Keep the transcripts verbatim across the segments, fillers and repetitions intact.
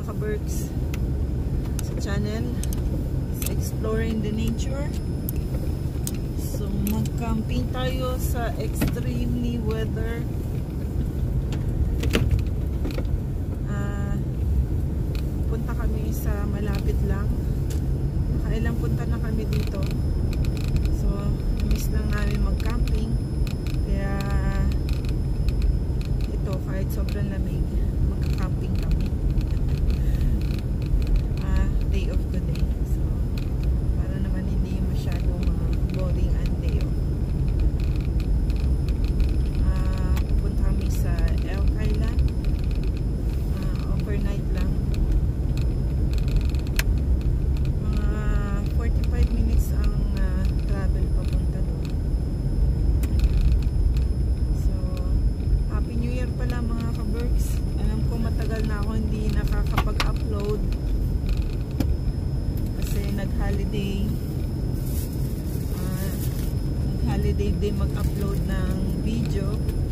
ka-Berks sa channel. It's Exploring the Nature. So mag-camping tayo sa extremely weather. Uh, punta kami sa malapit lang. Nakailang punta na kami dito. So miss lang namin mag-camping. Kaya ito kahit sobrang lamig, magka-camping kami. uh, day of the day. So para naman hindi masyadong uh, boring ang day off. Uh, punta kami sa Elk Island. Uh, overnight lang. Mga forty-five minutes ang uh, travel papunta doon. So Happy New Year pala mga ka-Berks. Alam ko matagal na ako hindi nakakapag-upload kasi nag-holiday. Uh, nag-holiday din mag-upload ng video.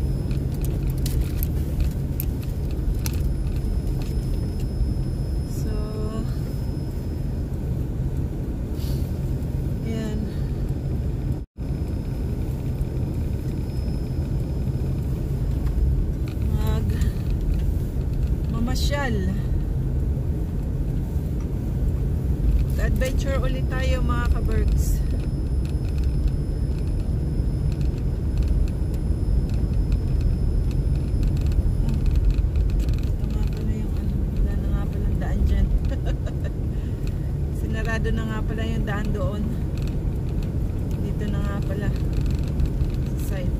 So yan. Mag mamasyal. Adventure ulit tayo mga ka-Berks. Ito nga pala yung ano, wala na nga palang daan dyan. Sinarado na nga pala yung daan doon. Dito na nga pala sa side.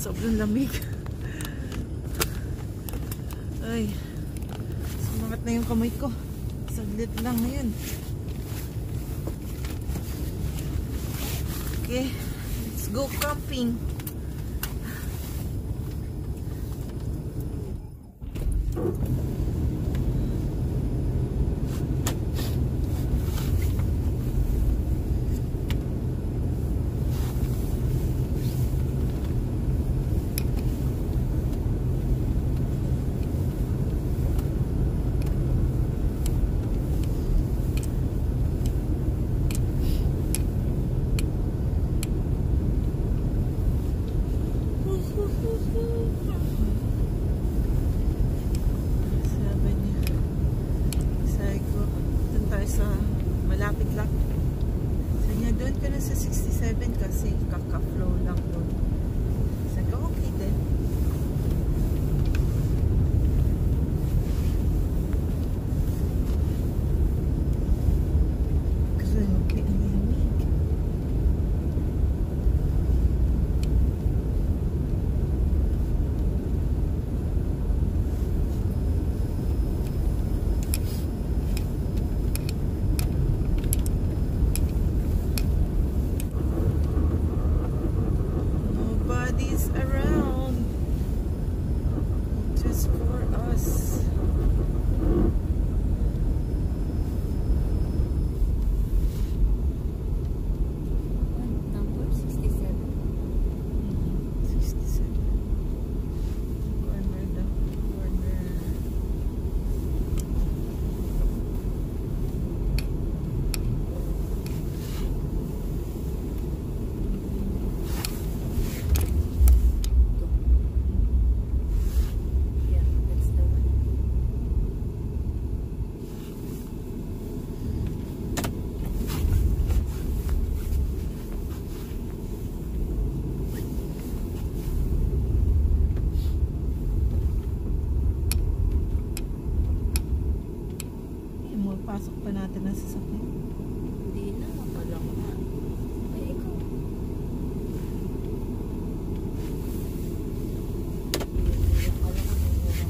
sobrang lamig. Ay, sumangat na yung kamay ko. Saglit lang ngayon. Okay, let's go camping. Malapit lang. So niya doon ka na sa sixty-seven kasi kaka-flow lang doon. So ka okay din. Kasi okay ang lamig. Around just for us. Number sixty-seven. Mm-hmm. sixty-seven. Corner the corner. Pasok pa natin ang sasakyan. Hindi na, akala ko na. Ay, ikaw. Hindi, akala ko na yun.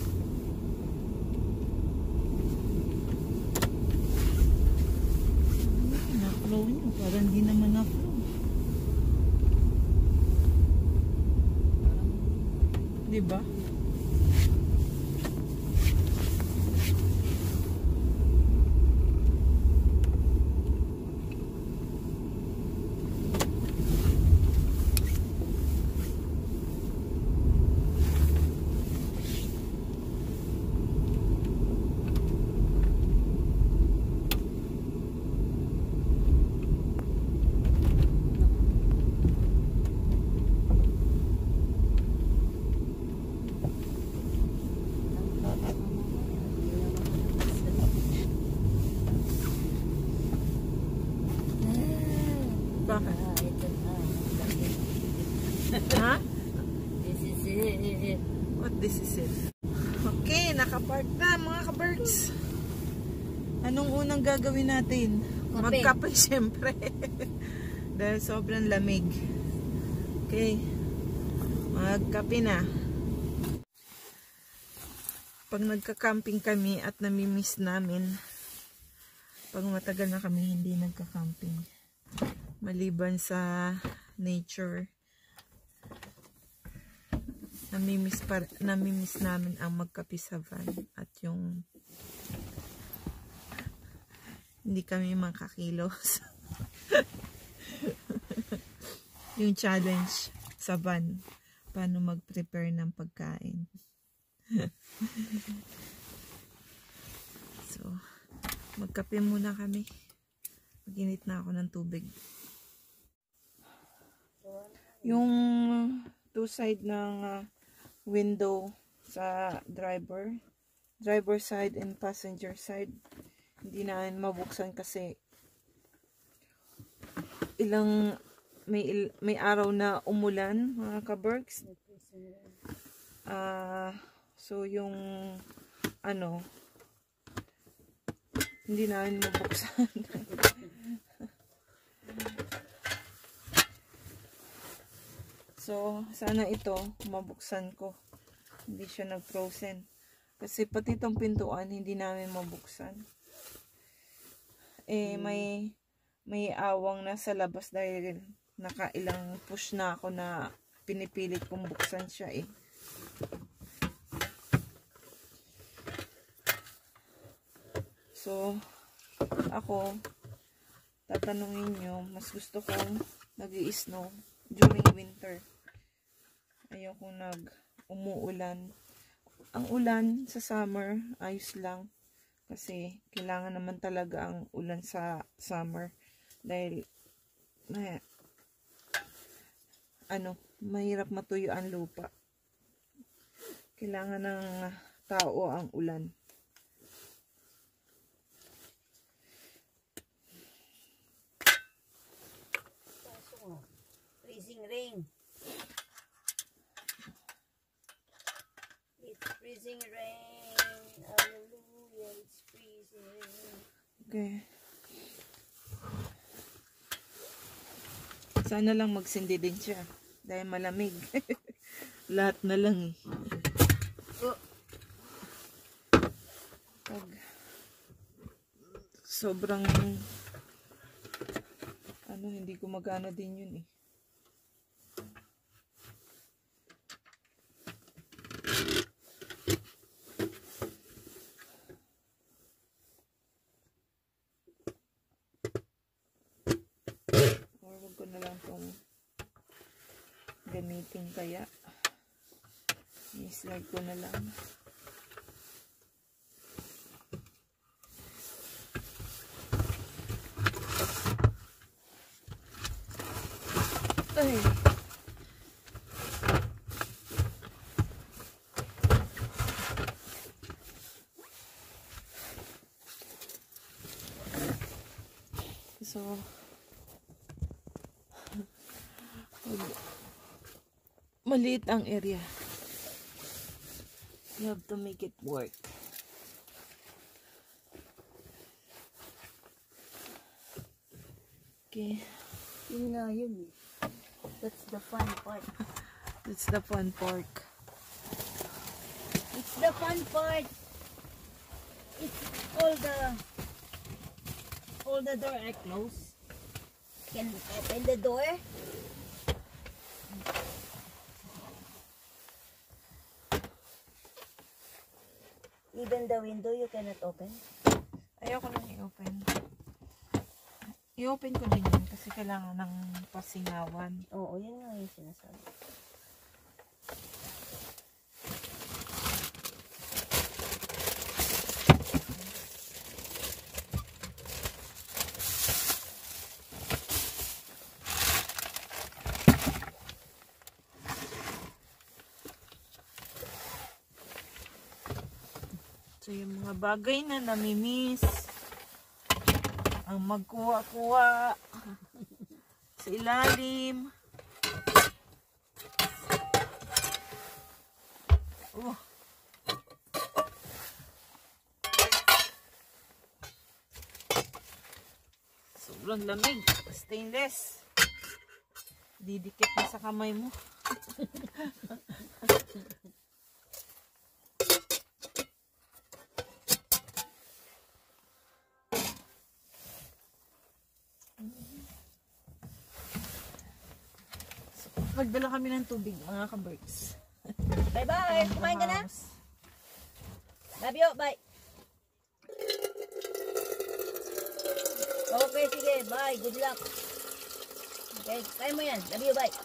Na-flow nyo, parang hindi naman na-flow. Diba? Bakit? Ah, ito na. Ha? This is it. What this is it? Okay, nakapark na mga ka-birds. Anong unang gagawin natin? Kape. Magkape syempre. Dahil sobrang lamig. Okay. Magkape na. Pag nagka-camping kami at namimiss namin, pag matagal na kami hindi nagka-camping, maliban sa nature, namimiss, pa, namimiss namin ang magkape sa van at yung hindi kami makakilos. Yung challenge sa van, paano mag-prepare ng pagkain. So, magkape muna kami. Mag-init na ako ng tubig. Yung two side ng uh, window sa driver, driver side and passenger side, hindi na mabuksan kasi ilang may il, may araw na umulan mga ka-berks. Uh, so yung ano hindi na mabuksan. So So, sana ito, mabuksan ko. Hindi siya nag-frozen. Kasi pati itong pintuan, hindi namin mabuksan. Eh, Hmm. may, may awang na sa labas dahil nakailang push na ako na pinipilit kong buksan siya eh. So, ako, tatanungin nyo, mas gusto kong nag-i-snow during winter. Ayoko nag umuulan. Ang ulan sa summer, ayos lang. Kasi kailangan naman talaga ang ulan sa summer. Dahil, eh, ano, mahirap matuyo ang lupa. Kailangan ng tao ang ulan. Freezing rain. It's freezing rain. Hallelujah, it's freezing rain. Okay. Sana lang magsindi din siya. Dahil malamig. Lahat na lang eh. Oh. Pag sobrang ano, hindi gumagana din yun eh. Or wag ko na lang itong gamitin kaya. I-slide ko na lang. Ay. So, maliit ang area. You have to make it work. Okay. Yun nga yun eh. That's the fun part. That's the fun part. It's the fun part. It's all the all the door are closed. Can we open the door? Even the window you cannot open. Ayoko nang i-open. I-open ko din yun kasi kailangan ng pasingawan. Oo, yun nga yung sinasabi. So, yung mga bagay na namimiss, ang magkuha-kuha sa ilalim. Oh. Sobrang lamig. Stainless. Didikit na sa kamay mo. Magdala kami ng tubig, mga ka-birds. Bye-bye! Kumain ka na? Love you! Bye! Okay, sige. Bye! Good luck! Okay, kaya mo yan. Love you! Bye!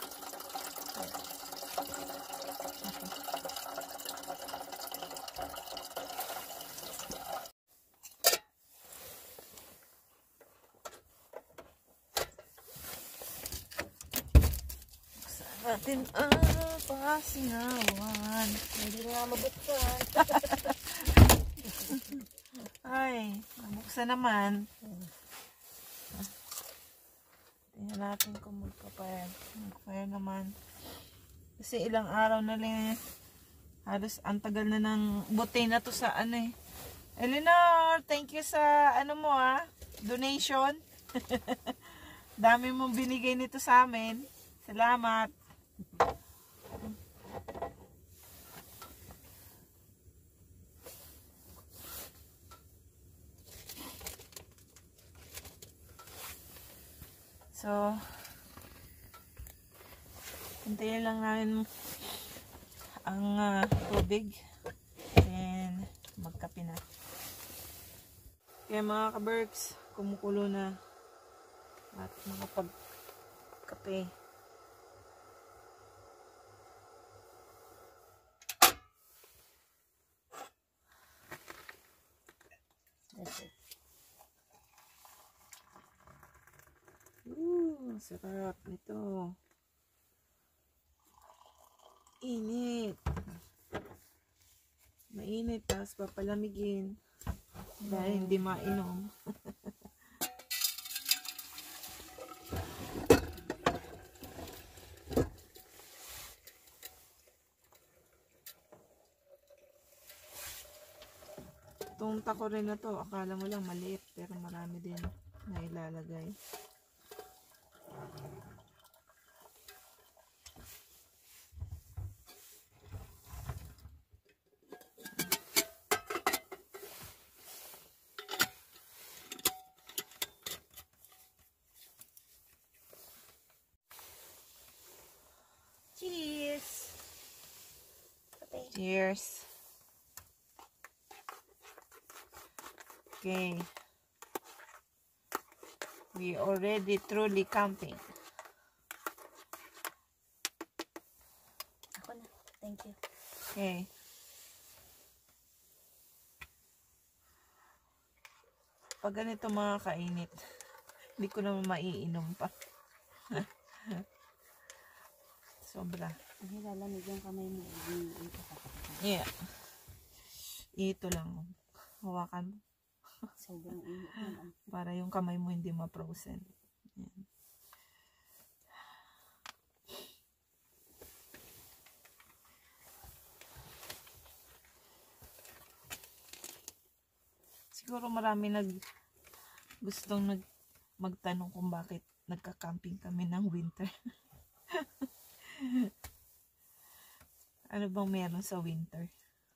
Natin ang pasingawan. Hindi na mabuksan. Ay, nabuksan naman. Tingnan natin kung magpa-fire. Mag-fire naman. Kasi ilang araw na lang. Halos ang tagal na ng buti na to sa ano eh. Eleanor, thank you sa ano mo ah. Donation. Dami mong binigay nito sa amin. Salamat. So, hintayin lang namin ang uh, tubig. Then, magkape na. Kaya mga kaberks, kumukulo na. At makapagkape. That's it. Ooh, sarap nito. Init. Mainit, tapos papalamigin. Dahil hindi mainom. Itong tako rin na to, akala mo lang maliit, pero marami din na ilalagay. Cheers! Okay. Cheers! Okay. We already truly camping. Ako na. Thank you. Okay. Pag ganito mga kainit, hindi ko naman maiinom pa. Sobra. Ang lalamig yung kamay mo. Yeah. Ito lang. Hawakan mo. Sobrang init naman. Para yung kamay mo hindi ma-frozen. Yan. Siguro marami nag gustong nag magtanong kung bakit nagka-camping kami ng winter. Ano bang meron sa winter?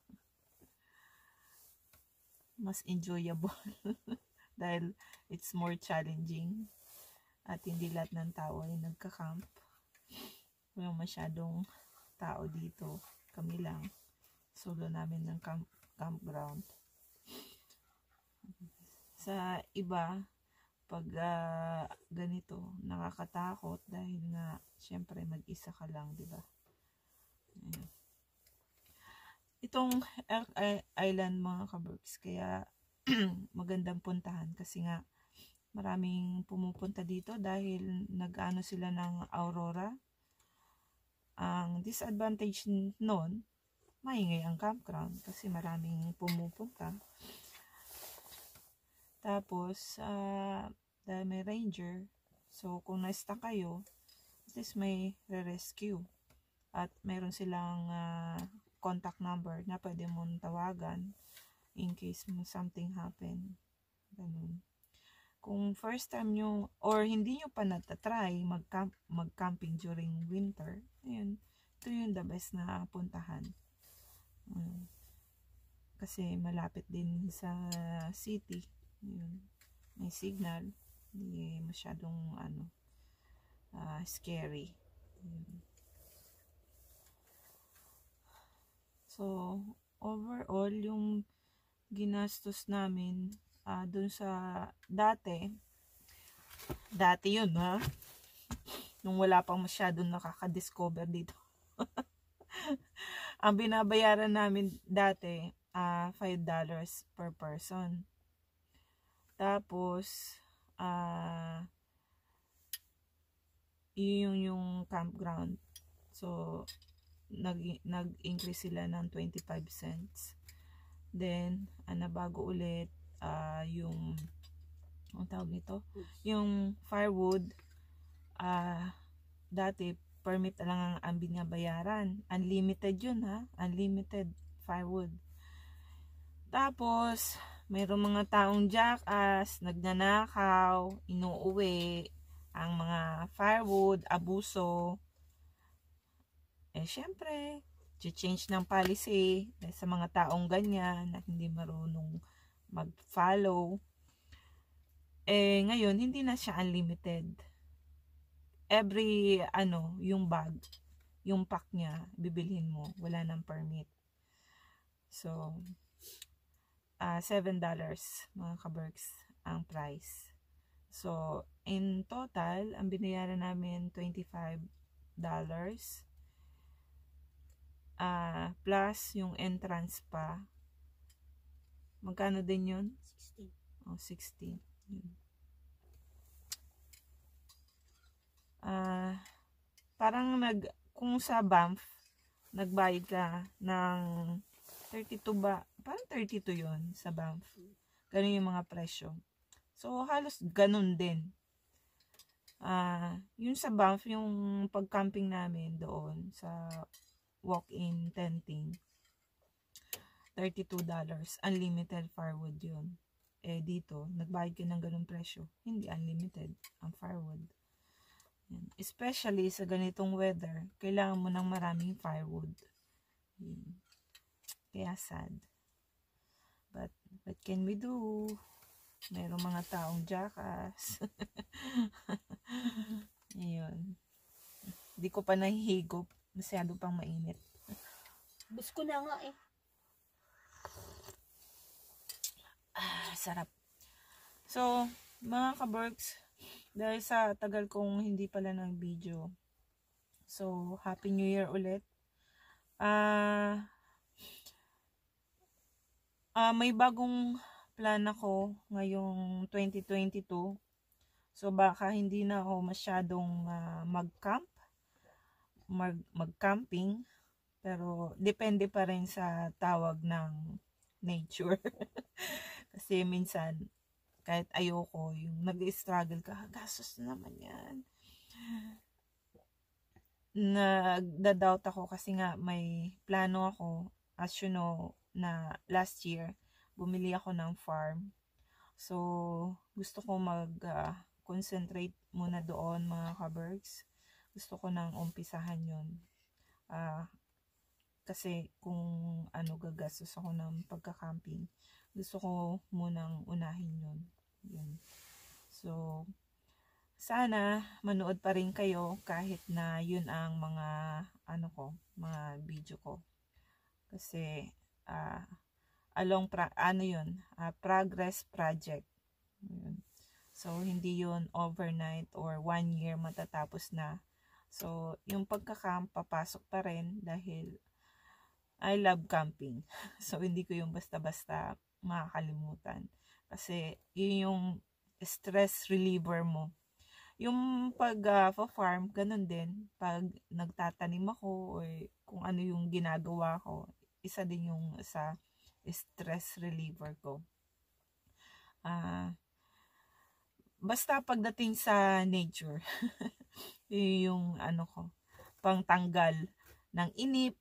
Mas enjoyable dahil it's more challenging at hindi lahat ng tao ay nagka-camp. Walang masyadong tao dito, kami lang, solo namin ng camp campground. Sa iba, pag uh, ganito, nakakatakot dahil nga syempre mag-isa ka lang, di ba? Ayan. Itong Elk Island mga kaberks, kaya magandang puntahan kasi nga maraming pumupunta dito dahil nag-ano sila ng aurora. Ang disadvantage nun, maingay ang campground kasi maraming pumupunta. Tapos, uh, dahil may ranger, so kung na-stuck kayo, at least may re-rescue. At meron silang uh, contact number na pwede mong tawagan in case something happen. Ganun. Kung first time nyo, or hindi nyo pa natatry mag-camp, mag-camping during winter, ayun, ito yung the best na puntahan. Um, kasi malapit din sa city. Ayun, may signal. Hindi masyadong ano, uh, scary. Ayun. So, overall, yung ginastos namin uh, dun sa dati, dati yun ha, nung wala pang masyadong nakaka-discover dito. Ang binabayaran namin dati, uh, five dollars per person. Tapos, uh, yun yung campground. So, nag-increase sila ng twenty-five cents. Then, uh, nabago ulit uh, yung ang tawag nito? Yung firewood. Uh, dati, permit lang ang, ang binabayaran. Unlimited yun ha. Unlimited firewood. Tapos, mayroong mga taong jackass, nagnanakaw, inuuwi ang mga firewood, abuso. Eh, syempre, change ng policy sa mga taong ganyan na hindi marunong mag-follow. Eh, ngayon, hindi na siya unlimited. Every, ano, yung bag, yung pack niya, bibilhin mo. Wala nang permit. So, uh, seven dollars, mga kaberks, ang price. So, in total, ang binayaran namin, twenty-five dollars. Uh, plus, yung entrance pa. Magkano din yun? sixteen. Oh, sixteen. Yun. Uh, parang nag, kung sa Banff, nagbayad ka ng thirty-two ba? Parang thirty-two yun sa Banff. Ganun yung mga presyo. So, halos ganun din. Uh, yun sa Banff, yung pag-camping namin doon sa walk-in tenting, thirty-two dollars. Unlimited firewood yun. Eh, dito, nagbayad ka ng ganung presyo. Hindi unlimited ang firewood. Yan. Especially sa ganitong weather, kailangan mo ng maraming firewood. Yan. Kaya sad. But, what can we do? Merong mga taong jackass. Ayun. Hindi ko pa nahihigop. Masyado pang mainit. Bus ko na nga eh. Ah, sarap. So, mga kaberks, dahil sa tagal kong hindi pala ng video. So, Happy New Year ulit. Ah, uh, uh, may bagong plan ako ngayong twenty twenty-two. So, baka hindi na ako masyadong uh, mag-camp. Mag mag-camping, pero depende pa rin sa tawag ng nature. Kasi minsan kahit ayoko, yung nag-struggle ka, gastos na naman yan. Nagda-doubt ako kasi nga may plano ako, as you know, na last year bumili ako ng farm. So gusto ko mag uh, concentrate muna doon, mga kabergs. Gusto ko nang umpisahan yun. Uh, kasi kung ano, gagastos ako ng pagka-camping, gusto ko munang unahin yun. Yun. So, sana manood pa rin kayo kahit na yun ang mga ano ko, mga video ko. Kasi, uh, along, pra ano yun, uh, progress project. Yun. So, hindi yun overnight or one year matatapos na. So, yung pagka-camp, papasok pa rin dahil I love camping. So, hindi ko yung basta-basta makakalimutan. Kasi, yun yung stress reliever mo. Yung pag-farm, uh, ganun din. Pag nagtatanim ako or kung ano yung ginagawa ko, isa din yung sa stress reliever ko. Ah... Uh, Basta pagdating sa nature, yung ano ko, pangtanggal ng inip.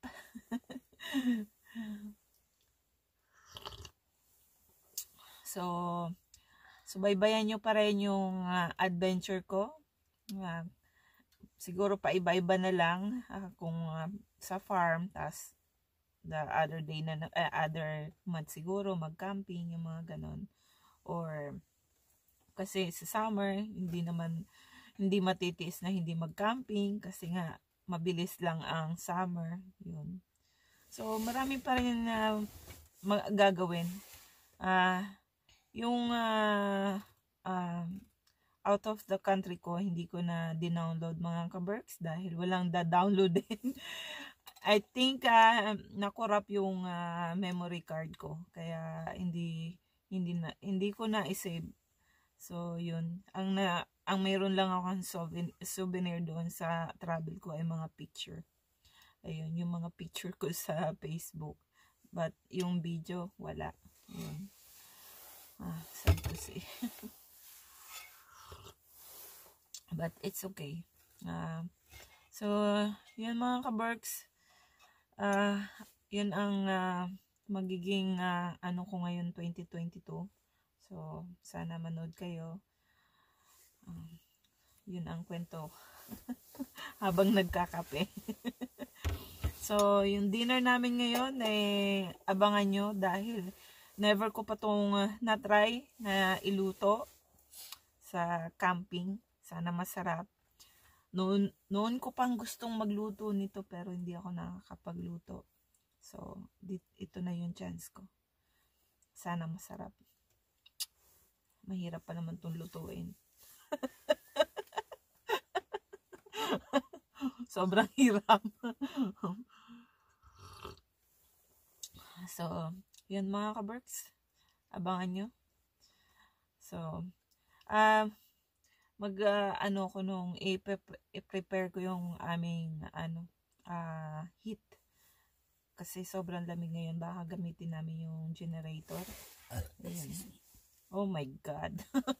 So, subaybayan nyo pa rin yung uh, adventure ko. Uh, siguro pa iba-iba na lang uh, kung uh, sa farm, tas the other day na, uh, other month siguro, mag-camping, yung mga ganon. Or, kasi sa summer, hindi naman, hindi matitiis na hindi mag-camping kasi nga, mabilis lang ang summer. Yun. So, marami pa rin na uh, gagawin. Ah, uh, yung uh, uh, out of the country ko, hindi ko na dinownload, mga kaberks, dahil walang da-download din. I think uh, nakorap yung uh, memory card ko, kaya hindi hindi na hindi ko na i-save. So, yun. Ang, na, ang mayroon lang akong souvenir, souvenir doon sa travel ko ay mga picture. Ayun, yung mga picture ko sa Facebook. But, yung video, wala. Ayun. Ah, sad to say. But, it's okay. Uh, so, yun mga kaberks. Uh, yun ang uh, magiging uh, ano ko ngayon twenty twenty-two. So, sana manood kayo. Um, yun ang kwento. Habang nagkakape. So, yung dinner namin ngayon, eh, abangan nyo dahil never ko pa itong uh, na-try na iluto sa camping. Sana masarap. Noon, noon ko pang gustong magluto nito pero hindi ako nakakapagluto. So, dit, ito na yung chance ko. Sana masarap. Mahirap pa naman itong lutuin. Sobrang hirap. So, yun mga kaberks. Abangan nyo. So, ah, uh, mag, uh, ano ko nung, i-prepare ko yung aming, ano, ah, uh, heat. Kasi sobrang lamig ngayon. Baka gamitin namin yung generator. Ayan. Oh my God.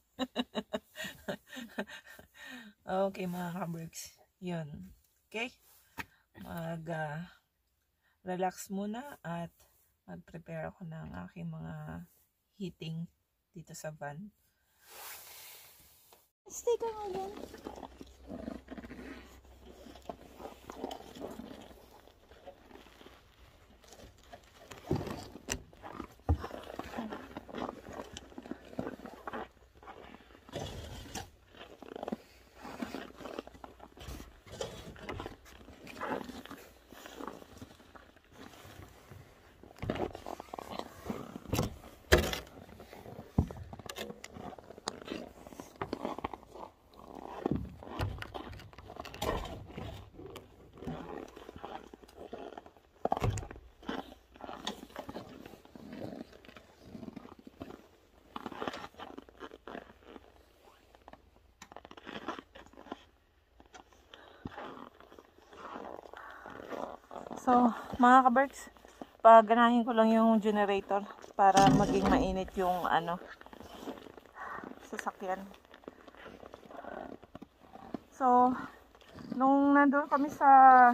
Okay mga kaberks. Yun. Okay? Mag uh, relax muna at mag-prepare ako ng aking mga heating dito sa van. Stay ka nga dyan. So, mga kaberks, paganahin ko lang yung generator para maging mainit yung ano, sasakyan. So, nung nandun kami sa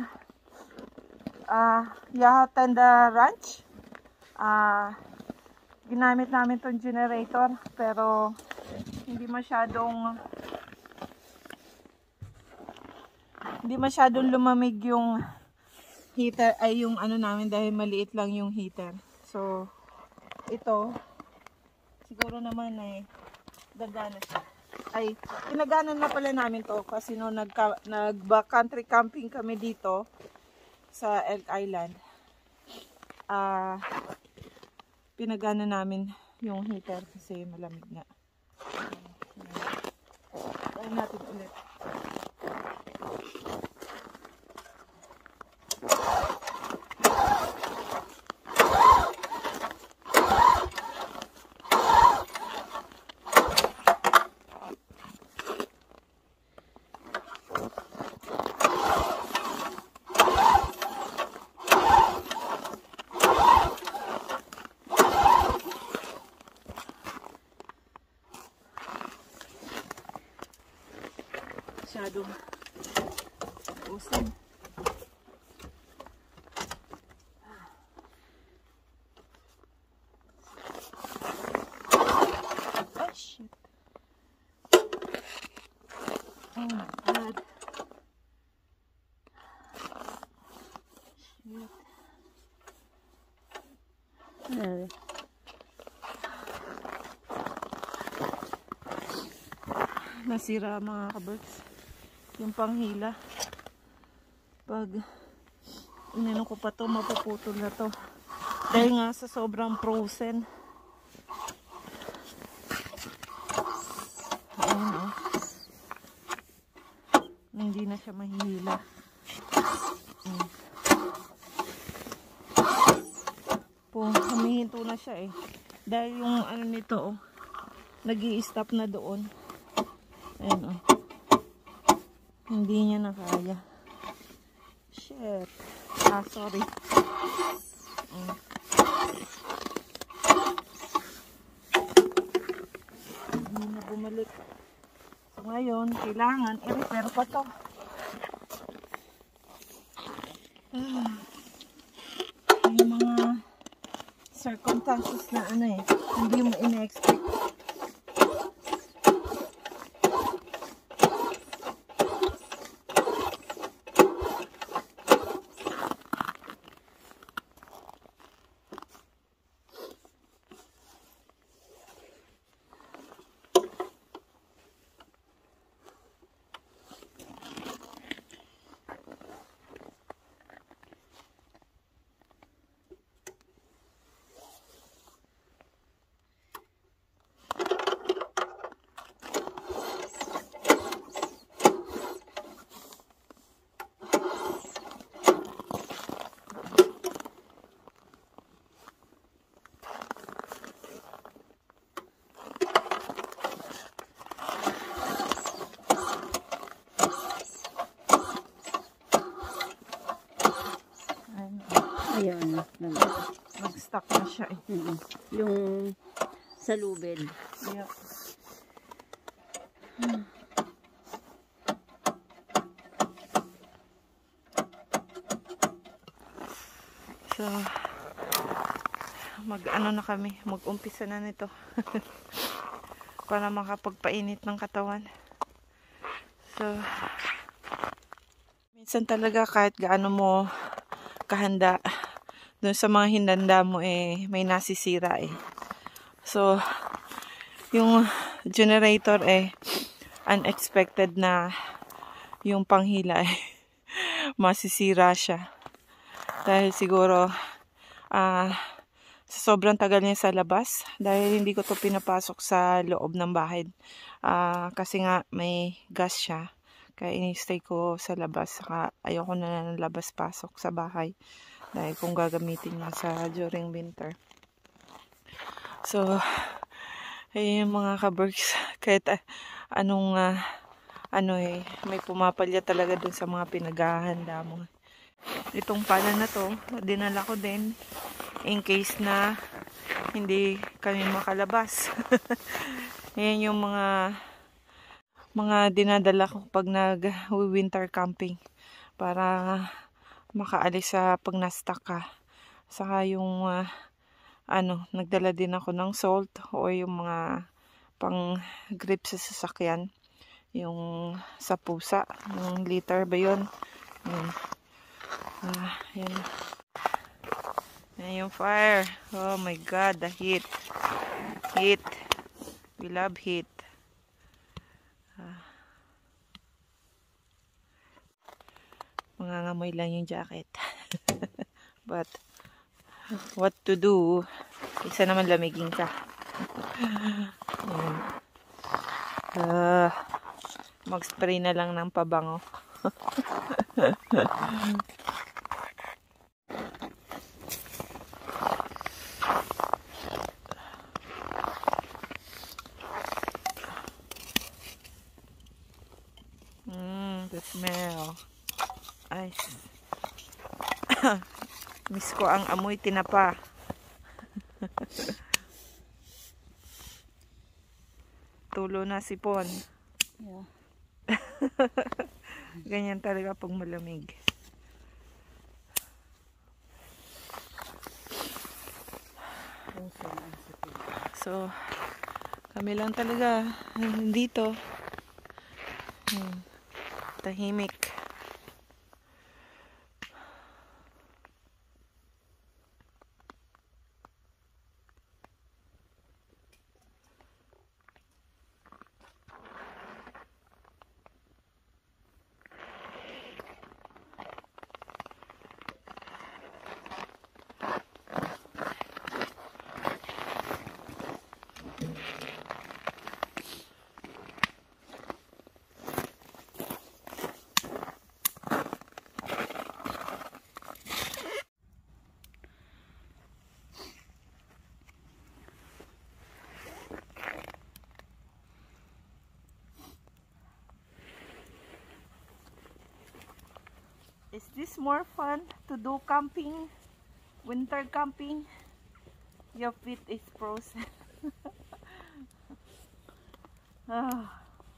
uh, Yahatenda Ranch, uh, ginamit namin tong generator pero hindi masyadong hindi masyadong lumamig yung heater ay yung ano namin dahil maliit lang yung heater. So ito siguro naman ay gagana siya. Ay pinagana na pala namin to kasi no nag nag country camping kami dito sa Elk Island. Ah uh, pinagana namin yung heater kasi malamig nga. Ayan natin ulit. Masyadong usin. Oh shit. Oh my God. Shit. Uh. Nasira mga kaberks yung panghila. Pag inano ko pa to, mapuputol na to dahil nga sa sobrang frozen. Ayan o, hindi na siya mahihila. hmm. Po, humihinto na siya eh dahil yung ano nito oh, nag-i-stop na doon. Ayan o, hindi niya na kaya. Shit. Ah, sorry. Mm. Hindi na bumalik. So, ngayon, kailangan i-repair pa to. Ah. Yung mga circumstances na ano eh, hindi mo ina-expect. Ayun. Nag-stuck na siya eh. Mm-mm. Yung sa lubid. Yeah. So, mag-ano na kami, mag-umpisa na nito. Para makapagpainit ng katawan. So, minsan talaga kahit gaano mo kahanda, dun sa mga hinanda mo eh, may nasisira eh. So, yung generator eh, unexpected na yung panghila eh, masisira siya. Dahil siguro, ah, uh, sobrang tagal niya sa labas. Dahil hindi ko to pinapasok sa loob ng bahay. Uh, kasi nga may gas siya. Kaya ini-stay ko sa labas. Saka ayoko na ng labas-pasok sa bahay. Dahil kung gagamitin niya sa during winter. So, ayun mga ka-berks. Kahit uh, anong, uh, ano eh, may pumapalya talaga dun sa mga pinaghahanda mo. Itong pala na to, dinala ko din in case na hindi kami makalabas. Yan yung mga mga dinadala ko pag nag-winter camping para makaalis sa pag na-stuck ka. Saka yung uh, ano, nagdala din ako ng salt o yung mga pang grip sa sasakyan. Yung sa pusa, yung liter ba yun? Yun. Ah, yan. Yan yung fire. Oh my God, the heat. Heat. We love heat. Ah. Mangangamoy lang yung jacket. But, what to do? Isa naman lamigin ka. Yan. Ah, mag-spray na lang ng pabango. Mmm, the smell. Ice. Miss ko ang amoy tinapa. Tulo na sipon. Yeah. Ganyan talaga pag malamig. So, kami lang talaga dito. Hmm. Tahimik. Is this more fun to do camping, winter camping? Your feet is frozen. Ah.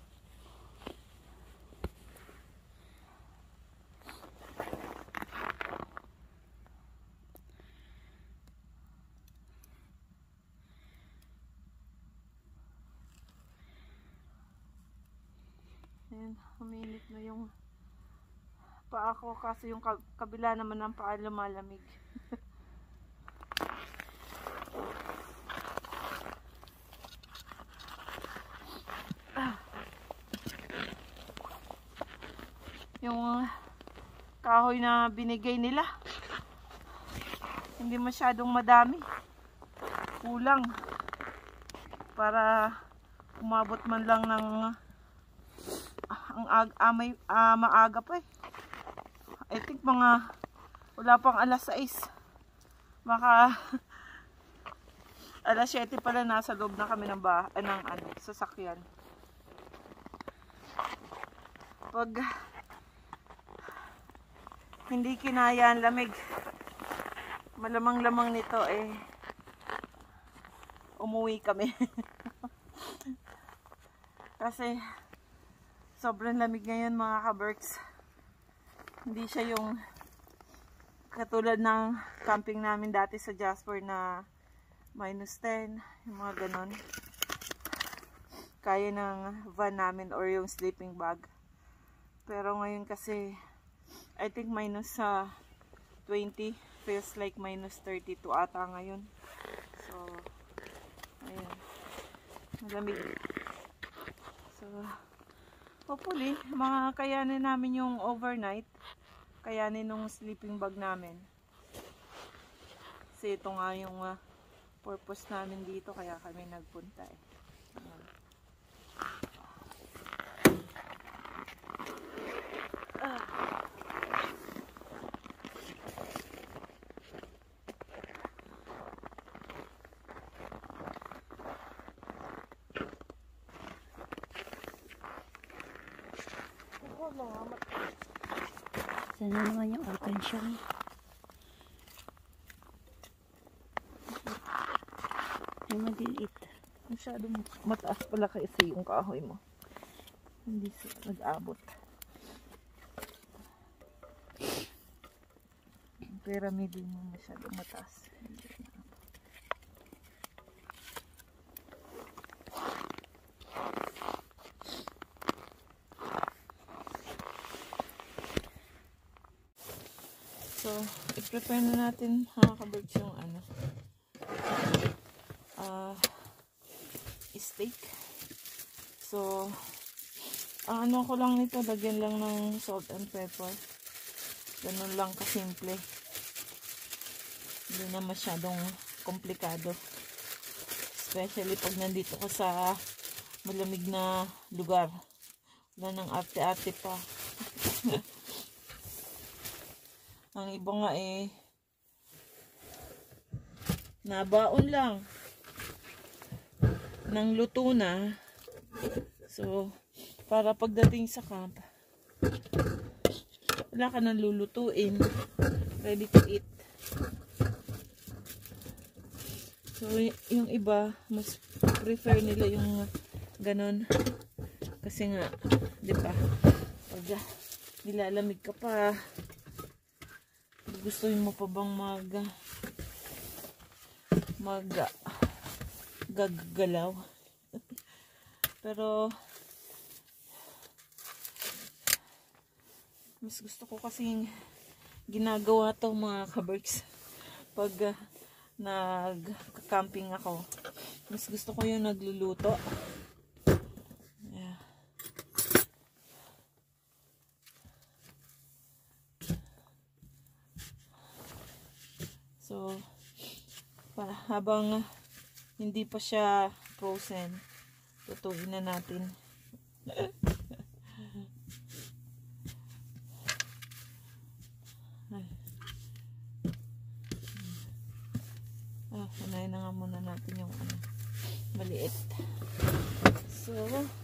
Ayan, huminit na yung paa ko kasi yung kabila naman ng paa lumalamig. Ah. Yung kahoy na binigay nila, hindi masyadong madami. Kulang para umabot man lang ng ang ag amay uh, maaga pa eh. I think mga wala pang alas sais. Maka alas siyete pala nasa loob na kami ng ba ng ano, sasakyan. Pag hindi kinaya ang lamig, malamang-lamang nito eh umuwi kami. Kasi sobrang lamig ngayon mga ka-Berks. Hindi siya yung katulad ng camping namin dati sa Jasper na minus ten, yung mga ganon. Kaya ng van namin or yung sleeping bag. Pero ngayon kasi I think minus sa uh, twenty, feels like minus thirty-two ata ngayon. So ayan, malamig. So hopefully mga kayanin namin yung overnight, kayanin nung sleeping bag namin. Kasi ito nga yung uh, purpose namin dito, kaya kami nagpunta eh. Ayan. Ah. Sana naman yung attention. Ay maliit. Masyadong mataas pala kasi yung kahoy mo. Hindi siya nag-abot. Pyramid mo masyadong mataas. So, i-prepare na natin mga ka-Berks yung ano uh, steak. So, ang ano ko lang nito, lagyan lang ng salt and pepper. Ganun lang kasimple. Hindi na masyadong komplikado. Especially pag nandito ka sa malamig na lugar. Wala ng arte-arte pa. Ang iba nga eh nabaon lang ng luto na. So para pagdating sa camp wala ka nang lulutuin, ready to eat. So yung iba mas prefer nila yung ganon kasi nga di ba pag nilalamig ka pa, gusto mo pa bang mag mag gaggalaw. Pero mas gusto ko kasing ginagawa to mga ka-Berks pag uh, nag-camping ako. Mas gusto ko yung nagluluto. Yeah. So pa, habang hindi pa siya frozen, tutuin na natin. Ah, unahin na nga muna natin yung ano, maliit. So,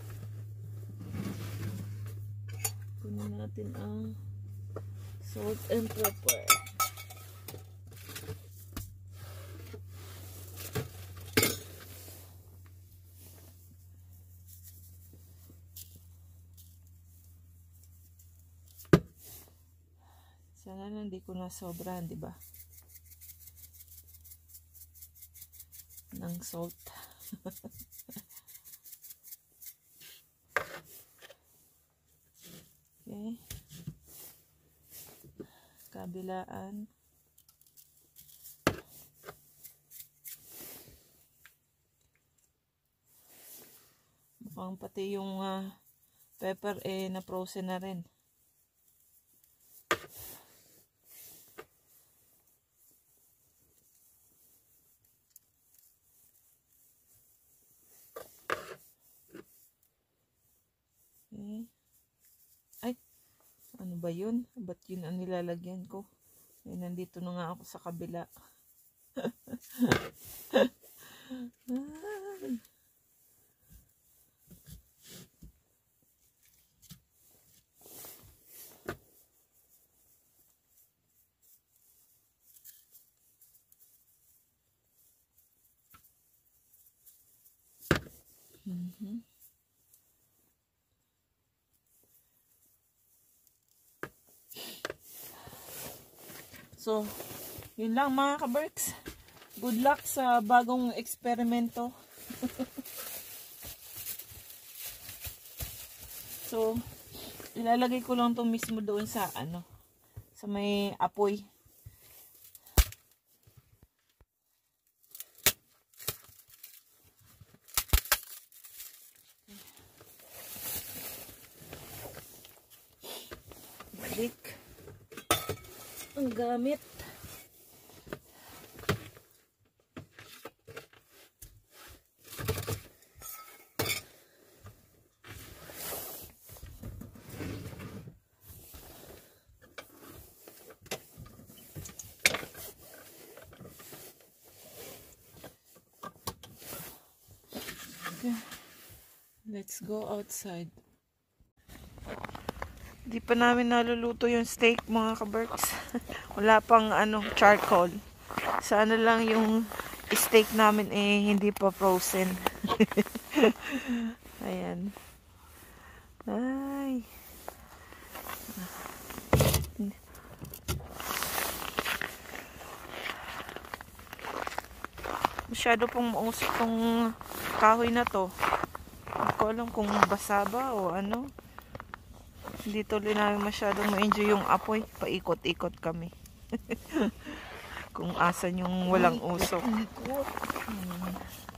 kunin natin ang salt and pepper. Sana hindi ko na sobrahan, di ba? Ng salt. Okay. Kabilaan. Mukhang pati yung uh, pepper eh na frozen na rin. Okay. Ay, ano ba yun? Ba't yun ang nilalagyan ko? Eh, nandito na nga ako sa kabila. So, yun lang mga kaberks. Good luck sa bagong eksperimento. So, ilalagay ko lang itong mismo doon sa ano, sa may apoy. Balik ang gamit. Let's go outside. Di pa namin naluluto yung steak mga kaberks. Wala pang ano, charcoal. Sana lang yung steak namin eh hindi pa frozen. Ayan. Ay. Masyado pong mausok tong kahoy na to. Hindi ko alam kung basa ba o ano. Hindi tuloy namin masyadong ma-enjoy yung apoy. Paikot-ikot kami. Kung asan yung walang usok. Hmm.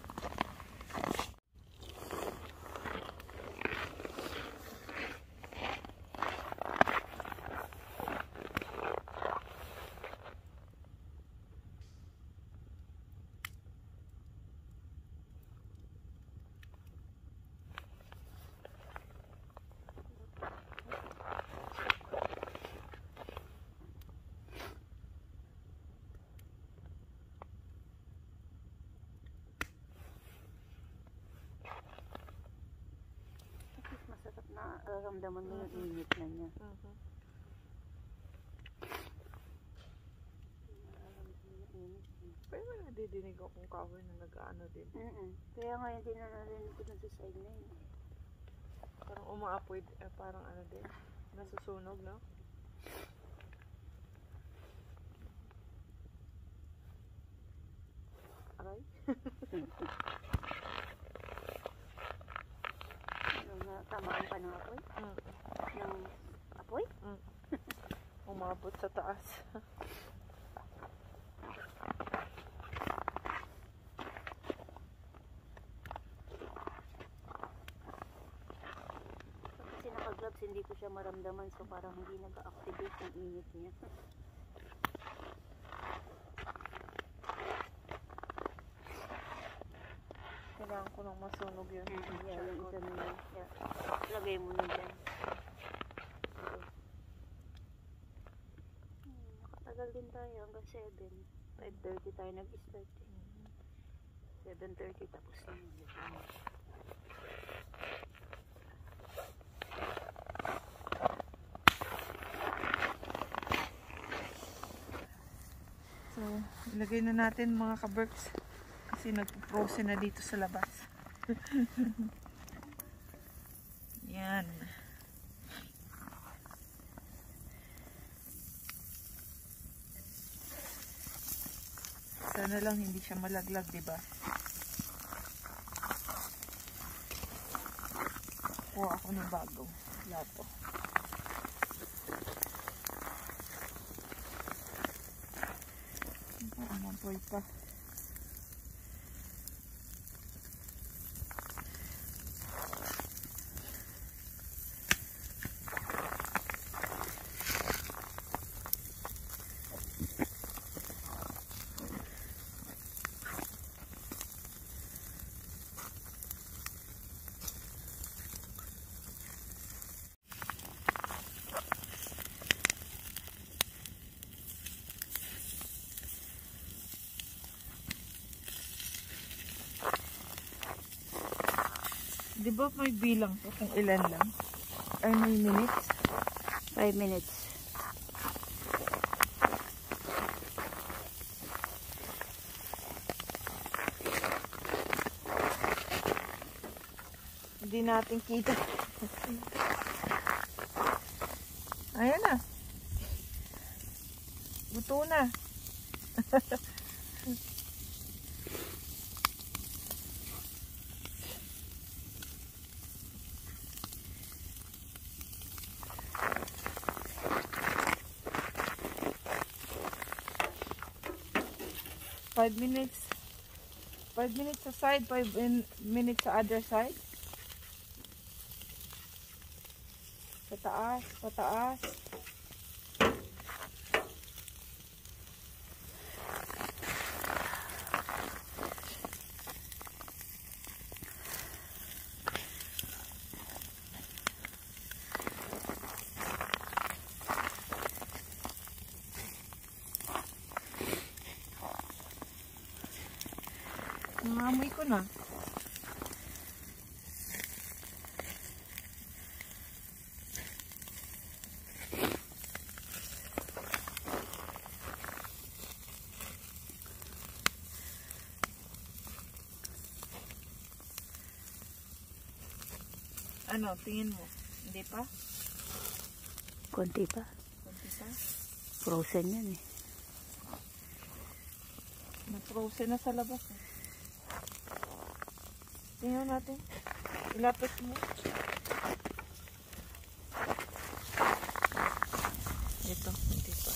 Nararamdaman mo yung init na niya. Uh-huh. Pero nadidinig akong kahoy na nag-ano din. Mm -mm. Kaya ngayon din na narinig ko dun sa side na yun. Parang umaapoy, eh, parang ano din. Nasusunog, no? Aray? Tamaan pa ng apoy? Mm. Ng apoy? Mm. Umabot sa taas. Kasi naka-gloves, hindi ko siya maramdaman. So parang hindi nag-activate yung init niya. Kailangan ko nang masunog yun. Mm -hmm. Yeah, yung isa na yun. Yeah. Lagay mo na dyan. Okay. Hmm, nakatagal din tayo hanggang seven. five thirty tayo nag-start. Mm -hmm. seven thirty tapos na yun. So, ilagay na natin mga kaberks. Kasi nag-frozen na dito sa labas. Yan. Sana lang hindi siya malaglag, diba? Kuha ako ng bagong lato. Amapoy pa. Di ba may bilang to kung ilan lang? Ay, may minutes? five minutes. Hindi natin kita. Ayan na. Buti Luto na. Five minutes. Five minutes sa side, five in, minutes sa other side. Pataas, pataas. Nangamoy ko na. Ano, tingin mo? Hindi pa? Konti pa. Konti pa? Frozen yan eh. Na-frozen na sa labas eh. Tingnan natin. Ilapit mo. Ito, hindi pa.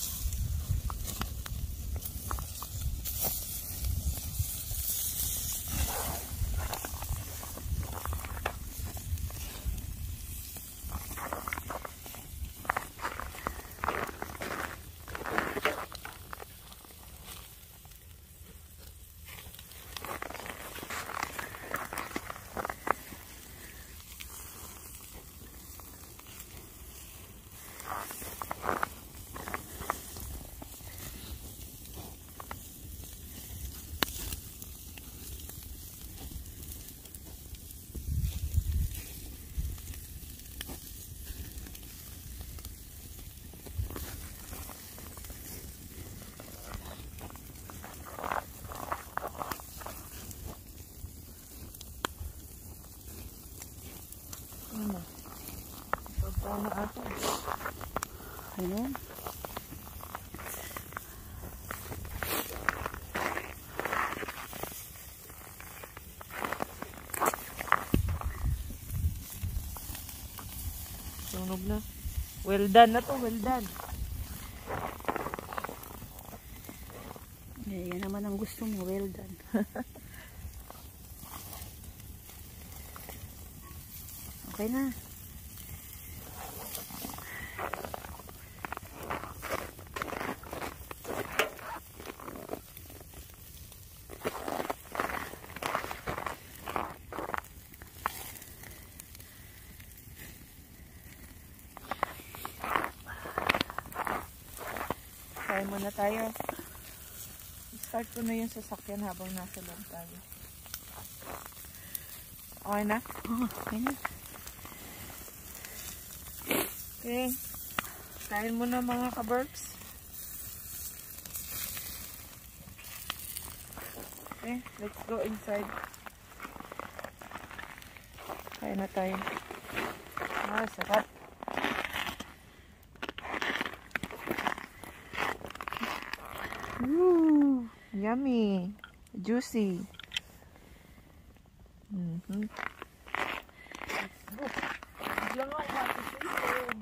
Ano? Pagka na ata. Ayun. Sunog na. Well done na to, well done. Eh, yan naman ang gusto mo, well done. Okay na. Kain muna tayo. Start ko na yung sasakyan habang nasa loob tayo. Okay na? Oh, okay na. Okay. Kain muna mga kaberks. Okay, let's go inside. Kain na tayo. Ah, sarap. Woo! Yummy. Juicy. Mm-hmm. Let's go. Biglang ako matisin.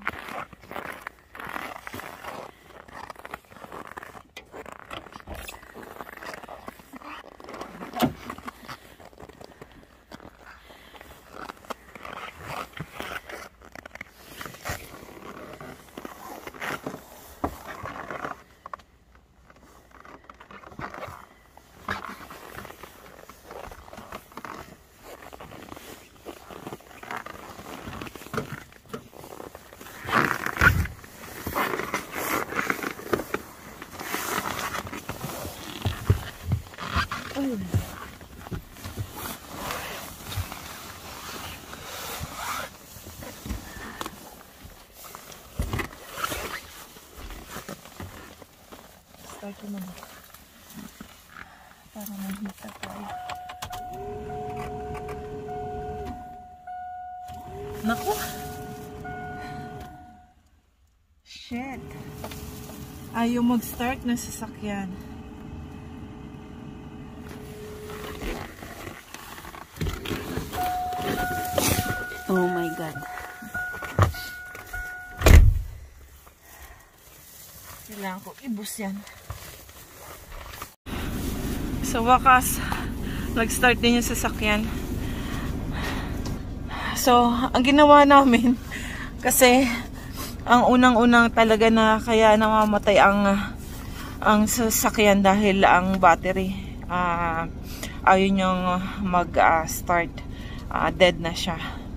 Start ko naman. Para mahita tayo. Naku! Shit! Ayaw mag-start na sasakyan. Oh my God. Kailangan ko ibus yan. Sa wakas, nag-start din yung sasakyan. So, ang ginawa namin, kasi ang unang-unang talaga na kaya namamatay ang ang sasakyan dahil ang battery uh, ayaw niyang mag-start. Uh, uh, dead na siya.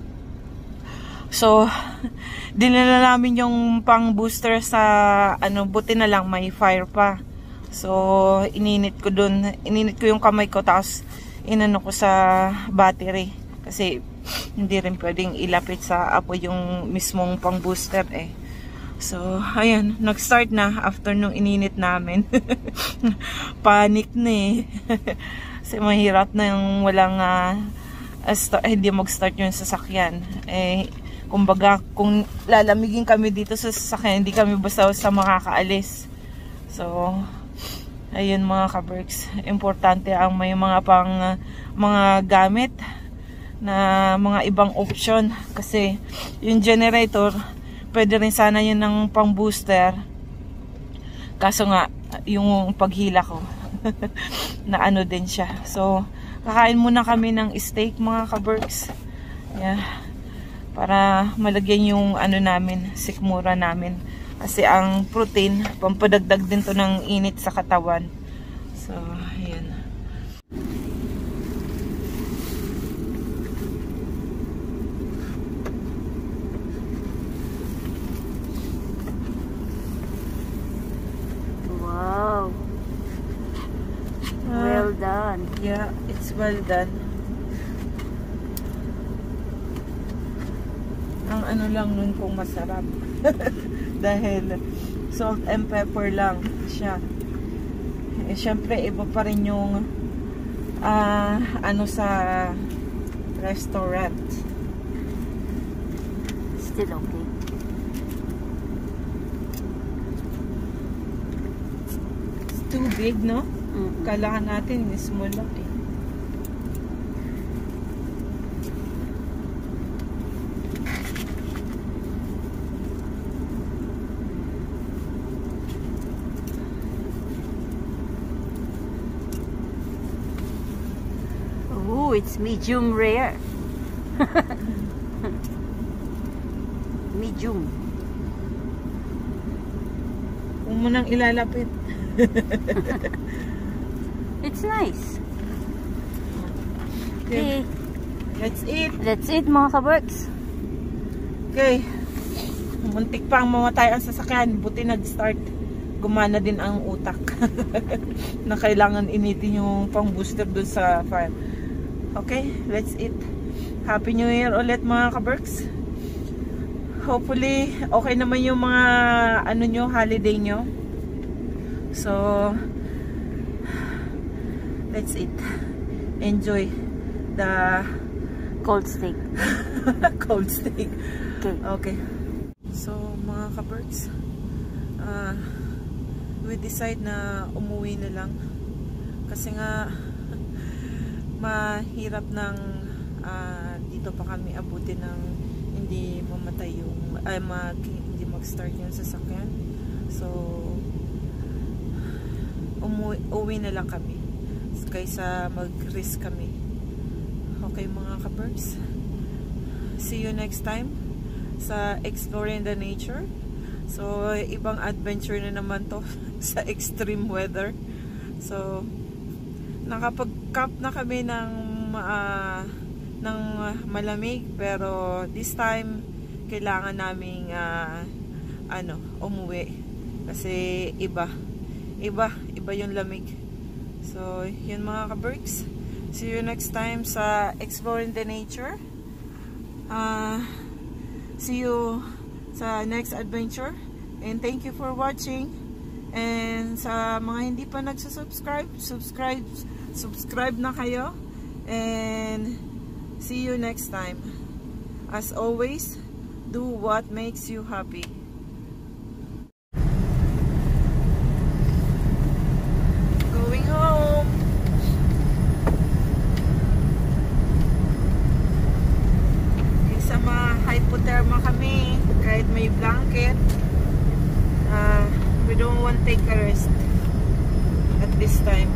So, dinala namin yung pang booster sa ano, buti na lang may fire pa. So, ininit ko dun, ininit ko yung kamay ko tapos inano ko sa battery kasi hindi rin pwedeng ilapit sa apoy yung mismong pang booster eh. So, ayan, nag-start na after nung ininit namin. Panic na eh. Kasi mahirap na yung walang uh, start, hindi mag-start yung sasakyan. Eh, kumbaga, kung lalamigin kami dito sa sasakyan, hindi kami basta-basta makakaalis. So, ayun mga ka-Berks, importante ang may mga pang uh, mga gamit na mga ibang option. Kasi yung generator, pwede rin sana yun ng pang booster. Kaso nga, yung paghila ko, na ano din siya. So, kakain muna kami ng steak mga ka-Berks. Yeah. Para malagyan yung ano namin, sikmura namin. Kasi ang protein, pampadagdag din to ng init sa katawan. So, ayan. Wow. Well done. Yeah, it's well done. Ang ano lang nun kung masarap. Dahil salt and pepper lang siya. Eh, syempre, iba pa rin yung uh, ano sa restaurant. Still okay. It's too big, no? Mm-hmm. Kailangan natin small lang eh. It's medium rare. Medium. Huwag mo nang ilalapit. It's nice. Okay. Okay. Let's eat. Let's eat mga ka-Berks. Okay. Muntik pang mamatay ang sasakyan. Buti nag-start. Gumana din ang utak. Na kailangan initin yung pang booster dun sa fire. Okay, let's eat. Happy New Year ulit mga ka-Berks. Hopefully, okay naman yung mga ano nyo, holiday nyo. So, let's eat. Enjoy the cold steak. cold steak. Okay. Okay. So, mga ka-Berks, uh, we decide na umuwi na lang. Kasi nga, mahirap ng uh, dito pa kami abutin ng hindi mamatay yung ay mag, hindi mag-start yung sasakyan. So umuwi, uwi na lang kami kaysa mag-risk kami. Okay mga ka-Berks, see you next time sa Exploring the Nature. So ibang adventure na naman to sa extreme weather. So nakapag-camp na kami ng uh, ng malamig, pero this time kailangan naming uh, ano, umuwi kasi iba iba, iba yung lamig. So yun mga ka-Berks, see you next time sa Exploring the Nature. Uh, see you sa next adventure, and thank you for watching. And sa mga hindi pa nagsusubscribe, subscribe, subscribe na kayo. And see you next time. As always, do what makes you happy. take a rest at this time.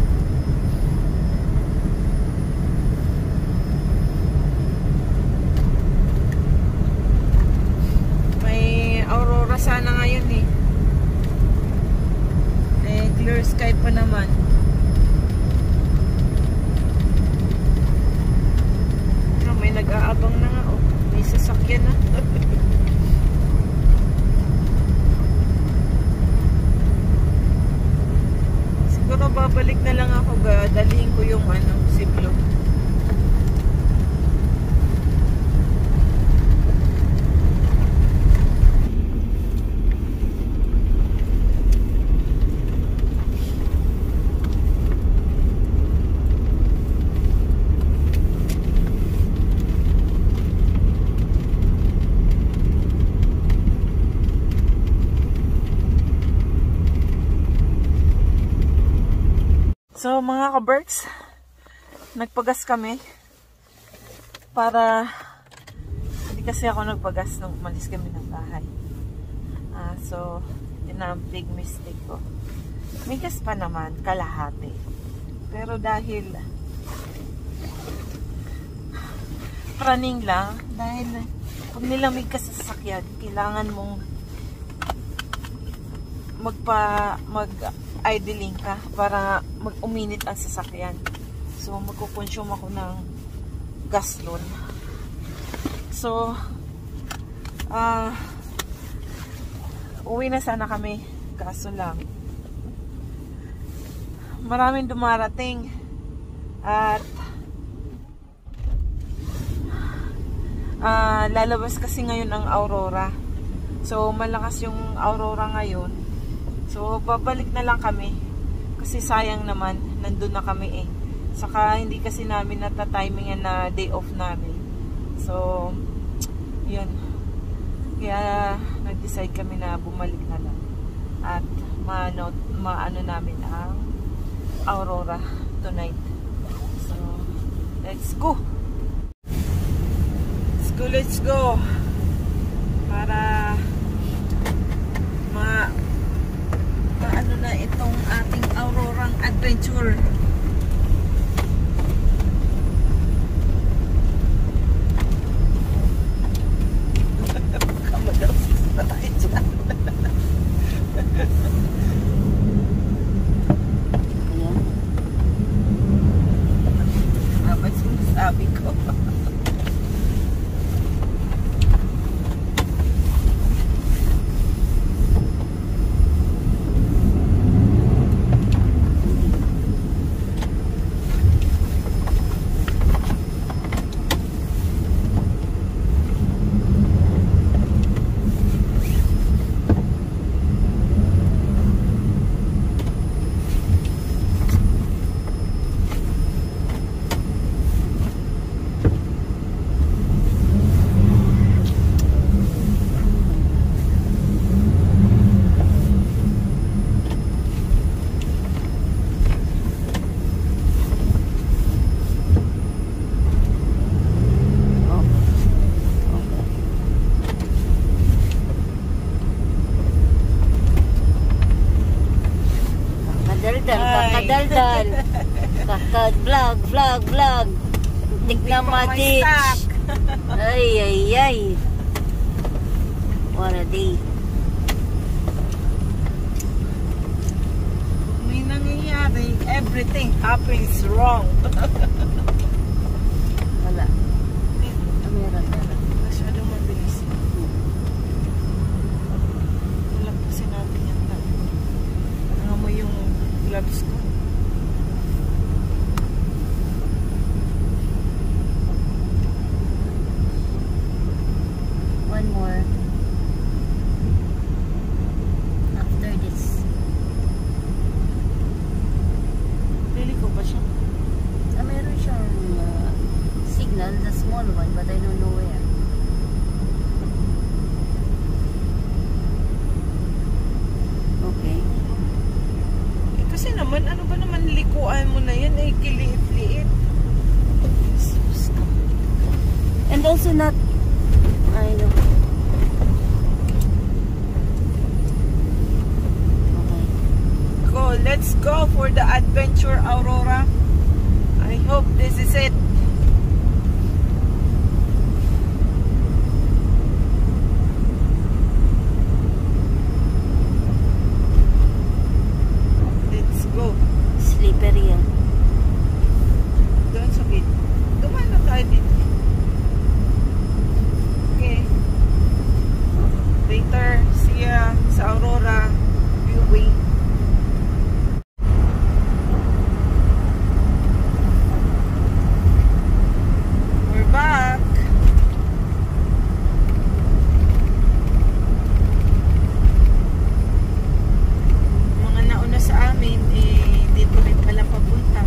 May aurora sana ngayon eh. Eh, clear sky pa naman. Pero may nag-aabang na nga oh. May sasakyan na. Siguro babalik na lang ako, dalhin ko yung ano, siplo. So mga ka-Berks, nagpagas kami para hindi kasi ako nagpagas nung umalis kami ng bahay. Uh, so, yun ang big mistake ko. May gas pa naman, kalahati. Pero dahil praning lang, dahil pag nilamig ka sa sasakyan, kailangan mong magpa mag idling ka para mag-uminit ang sasakyan. So magko-consume ako ng gas doon. So ah uh, uwi na sana kami, kaso lang maraming dumarating at uh, lalabas kasi ngayon ang aurora. So malakas yung aurora ngayon. So, babalik na lang kami. Kasi sayang naman, nandun na kami eh. Saka, hindi kasi namin natatimingan na day off namin. So, yun. Kaya, nag-decide kami na bumalik na lang. At, maano, maano namin ang aurora tonight. So, let's go! Let's go, let's go! Para, ma... ano na itong ating aurorang adventure. Kamadaw sa tayo dyan. Dapat sinasabi ko. Kakadaldal. Kakad vlog, vlog, vlog. Tignan matich. Ay, ay, ay. What a day. May nangyayari. Everything happens wrong. Wala. Meron, meron. Masyadong mabilis. Alam kasi natin yan. Ano mo yung gloves ko? One more. After this. Lili ko ba siya? Ah, meron siyang uh, signal, the small one, but I don't know where. Okay. Eh, kasi naman, ano ba naman likuan mo na yan? Eh, kiliit-liit. And also not, I know. Okay. Let's go for the adventure, Aurora. I hope this is it. Let's go. Slippery yan. Don't forget. Dumaan na tayo dito. Okay. Later, see ya sa Aurora viewing. We're back. Mga nauna sa amin, eh, dito rin pala papunta.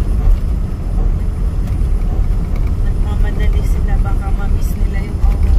Nagmamadali sila, baka ma-miss nila yung Aurora.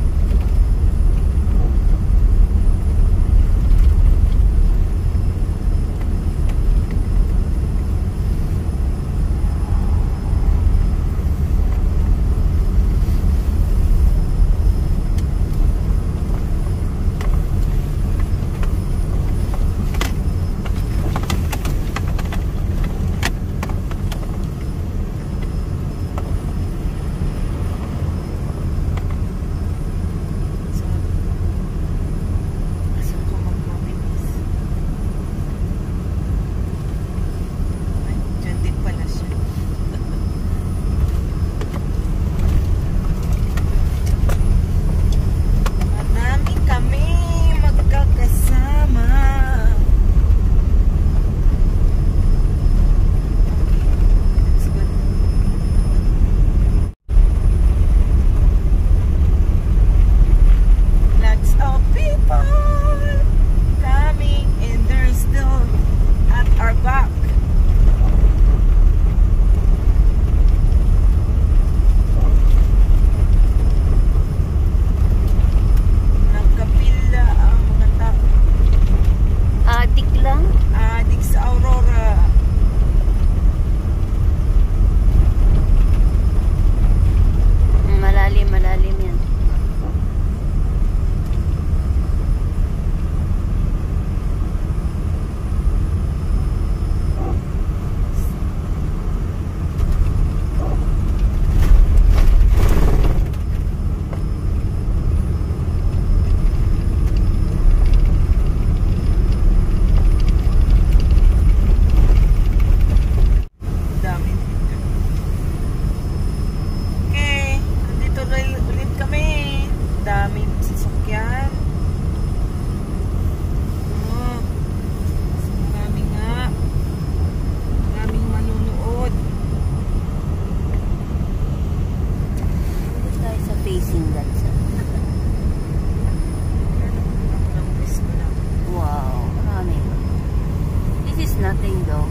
nothing though.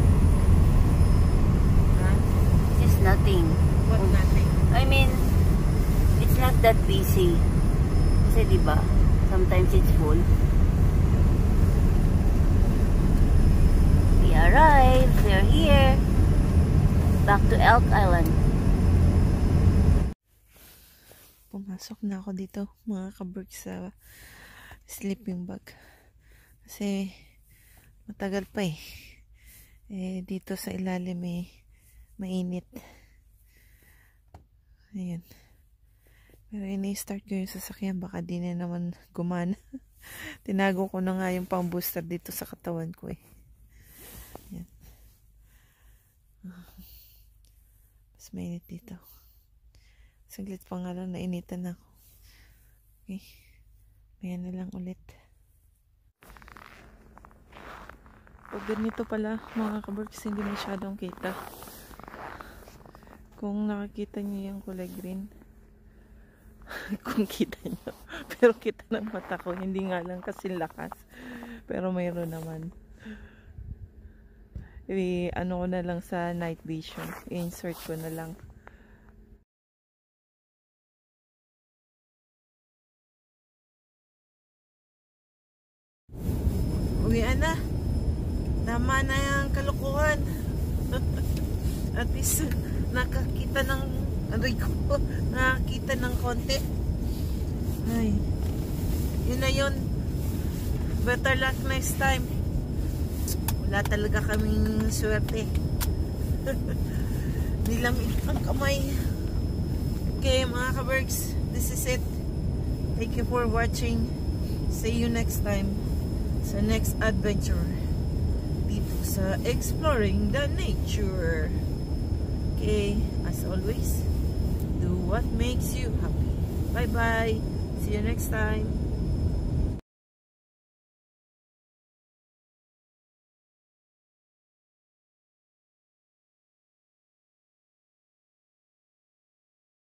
Huh? This is nothing. What nothing? I mean, it's not that busy. Kasi diba, sometimes it's full. We arrived. We're here. Back to Elk Island. Pumasok na ako dito, mga kaberg, sa sleeping bag. Kasi matagal pa eh. Eh dito sa ilalim eh mainit. Ayan. Pero ini-start ko yung sasakyan, baka di na naman gumana. Tinago ko na nga yung pang booster dito sa katawan ko eh. Ayan. Mas mainit dito. Saglit pa nga lang, nainitan ako. Okay. Maya na lang ulit. Pag ganito pala, mga kaberks, hindi masyadong kita. Kung nakakita niyo yung kulay green. Kung kita niyo. Pero kita ng mata ko, hindi nga lang kasi lakas. Pero mayroon naman. I, ano ko na lang sa night vision. I-insert ko na lang. Uwian na. Tama na yung kalukuhan. At least nakakita ng aray ko, nakakita ng konti. Ay, yun na yun. Better luck next time. Wala talaga kaming swerte. Nilamig ang kamay. Okay mga kabergs, this is it. Thank you for watching. See you next time sa next adventure dito sa Exploring the Nature. Okay, as always, do what makes you happy. Bye bye. See you next time.